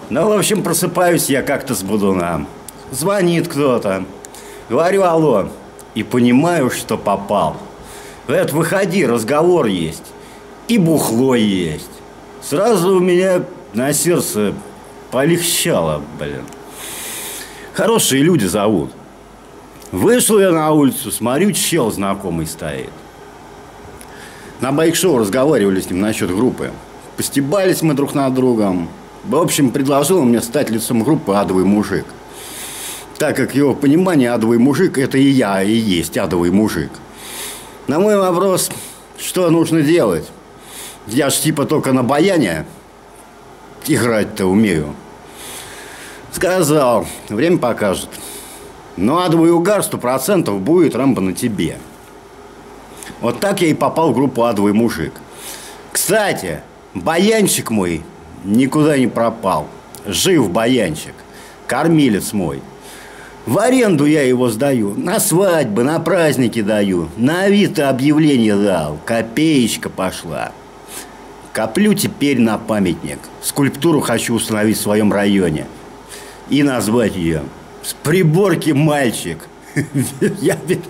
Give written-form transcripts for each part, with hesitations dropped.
Ну, в общем, просыпаюсь я как-то с будуна. Звонит кто-то. Говорю, алло. И понимаю, что попал. Говорят, выходи, разговор есть. И бухло есть. Сразу у меня на сердце полегчало, блин. Хорошие люди зовут. Вышел я на улицу, смотрю, чел знакомый стоит. На байк-шоу разговаривали с ним насчет группы. Постебались мы друг над другом. В общем, предложил он мне стать лицом группы «Адовый мужик». Так как в его понимании адовый мужик – это и я, и есть адовый мужик. На мой вопрос, что нужно делать? Я ж типа только на баяне играть-то умею. Сказал, время покажет. Но адовый угар 100% будет, Рэмбо, на тебе. Вот так я и попал в группу «Адовый мужик». Кстати, баянчик мой никуда не пропал. Жив баянчик. Кормилец мой. В аренду я его сдаю. На свадьбы, на праздники даю. На Авито объявление дал. Копеечка пошла. Коплю теперь на памятник. Скульптуру хочу установить в своем районе. И назвать ее «С приборки мальчик». Я ведь...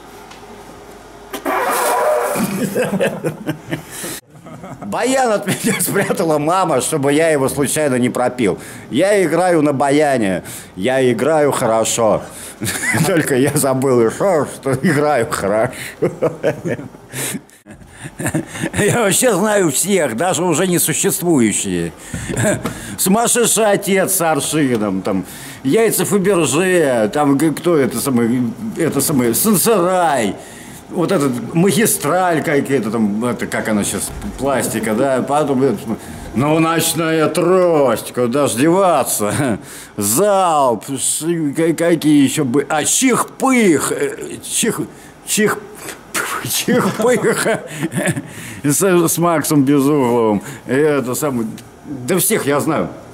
Баян от меня спрятала мама, чтобы я его случайно не пропил. Я играю на баяне. Я играю хорошо. Только я забыл еще, что играю хорошо. Я вообще знаю всех, даже уже несуществующие. Сумасшедший отец с аршином, там, яйца Фаберже, там, кто это самый, Сансарай. Вот этот магистраль какая-то там, это, как она сейчас, пластика, да, потом, ну, ночная трость, куда ж деваться, залп, какие еще бы, а чих-пых, чих-пых с Максом Безугловым, это самое, да всех я знаю.